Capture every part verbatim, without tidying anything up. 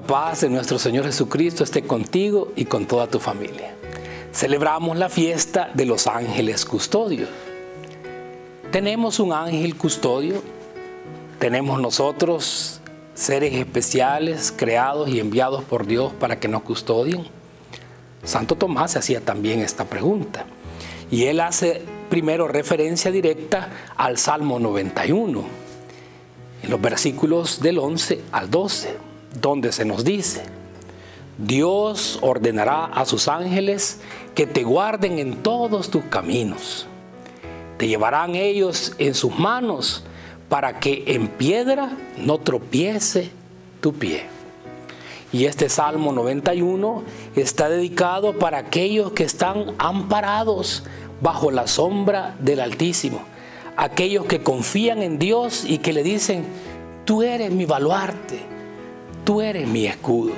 paz de nuestro Señor Jesucristo esté contigo y con toda tu familia. Celebramos la fiesta de los ángeles custodios. Tenemos un ángel custodio, tenemos nosotros seres especiales creados y enviados por Dios para que nos custodien. Santo Tomás hacía también esta pregunta y él hace primero referencia directa al Salmo noventa y uno, en los versículos del once al doce, donde se nos dice: Dios ordenará a sus ángeles que te guarden en todos tus caminos. Te llevarán ellos en sus manos para que en piedra no tropiece tu pie. Y este Salmo noventa y uno está dedicado para aquellos que están amparados bajo la sombra del Altísimo. Aquellos que confían en Dios y que le dicen: tú eres mi baluarte, tú eres mi escudo.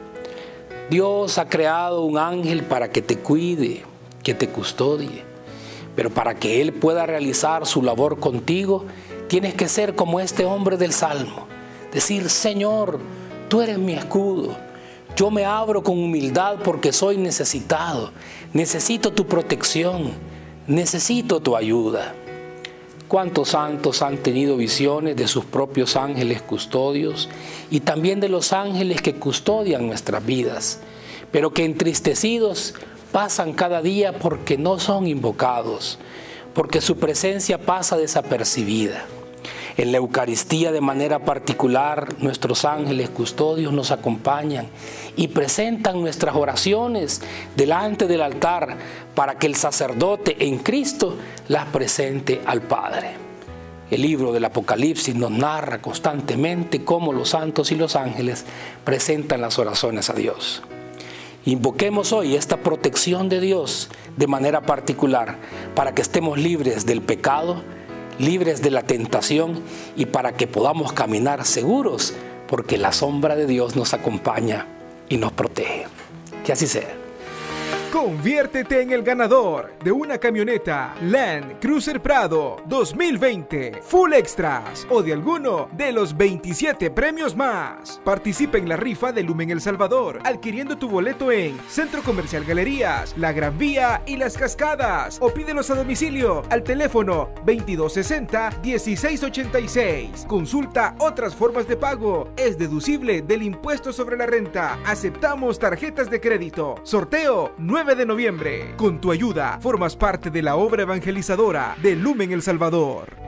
Dios ha creado un ángel para que te cuide, que te custodie. Pero para que Él pueda realizar su labor contigo, tienes que ser como este hombre del Salmo. Decir: Señor, tú eres mi escudo. Yo me abro con humildad porque soy necesitado. Necesito tu protección. Necesito tu ayuda. ¿Cuántos santos han tenido visiones de sus propios ángeles custodios y también de los ángeles que custodian nuestras vidas, pero que entristecidos pasan cada día porque no son invocados, porque su presencia pasa desapercibida? En la Eucaristía, de manera particular, nuestros ángeles custodios nos acompañan y presentan nuestras oraciones delante del altar para que el sacerdote en Cristo las presente al Padre. El libro del Apocalipsis nos narra constantemente cómo los santos y los ángeles presentan las oraciones a Dios. Invoquemos hoy esta protección de Dios de manera particular para que estemos libres del pecado, libres de la tentación y para que podamos caminar seguros, porque la sombra de Dios nos acompaña y nos protege. Que así sea. Conviértete en el ganador de una camioneta Land Cruiser Prado dos mil veinte Full Extras o de alguno de los veintisiete premios más. Participa en la rifa de Lumen El Salvador adquiriendo tu boleto en Centro Comercial Galerías, La Gran Vía y Las Cascadas, o pídelos a domicilio al teléfono veintidós sesenta, dieciséis ochenta y seis. Consulta otras formas de pago. Es deducible del impuesto sobre la renta. Aceptamos tarjetas de crédito. Sorteo nueve de noviembre. Con tu ayuda, formas parte de la obra evangelizadora de Lumen El Salvador.